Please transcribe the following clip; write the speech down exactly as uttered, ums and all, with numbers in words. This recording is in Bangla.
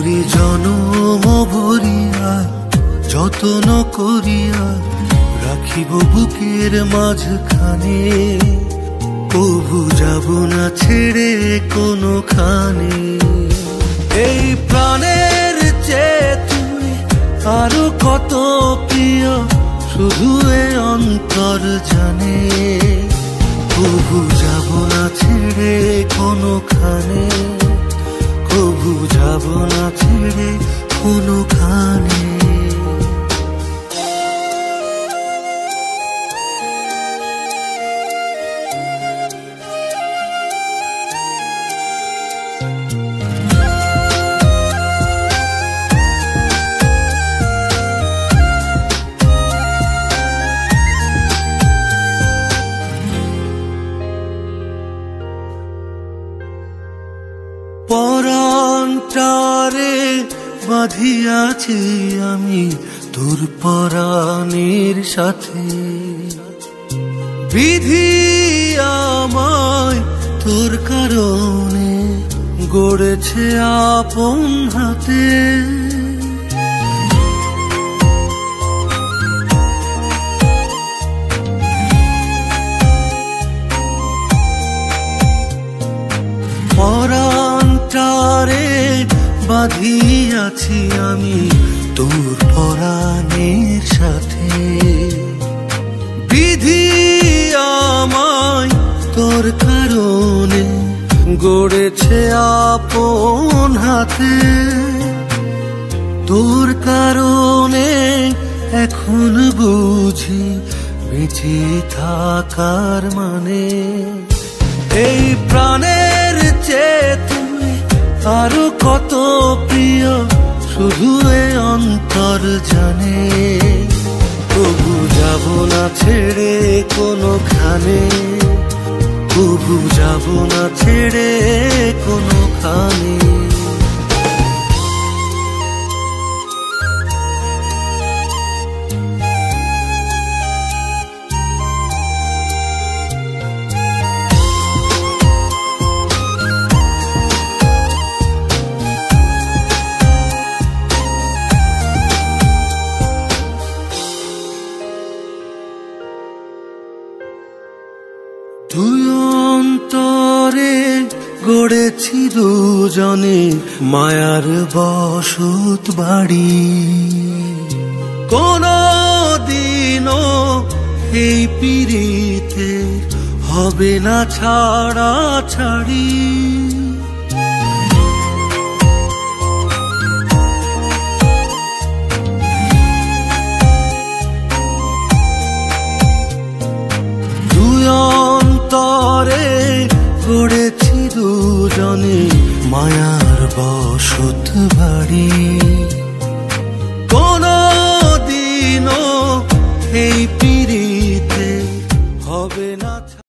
করি জনম ভরিয়া, যতন করিয়া রাখিব বুকের মাঝখানে। কভু যাব না ছেড়ে কোনোখানে। এই প্রাণের চেয়ে তুমি আরো কত প্রিয়, শুধু এ অন্তর জানে। কভু যাব না ছেড়ে কোনোখানে, কভু যাব না ছেড়ে কোনোখানে। পরান্টারে বাঁধিয়াছি আমি তোর পরাণের সাথে। বিধি আমায় তোর কারণে গড়েছে আপন হাতে। পরান্টারে বাঁধিয়াছি আমি তোর পরাণের সাথে। বিধি আমায় তোর কারণে গড়েছে আপন হাতে। তোর কারণে এখন বুঝি বেঁচে থাকার মানে। এই প্রাণের চেয়ে তুমি আরো কত প্রিয়, শুধু এ অন্তর জানে। কভু যাব না ছেড়ে কোনোখানে, কভু যাব না ছেড়ে কোনোখানে। দুই অন্তরে গড়েছি দুজনে মায়ার বসত বাড়ি। কোন দিনও এই পিরিতে হবে না ছাড়া ছাড়ি। অন্তরে গড়েছি দুজনে মায়ার বসত বাড়ি। কোন দিনও এই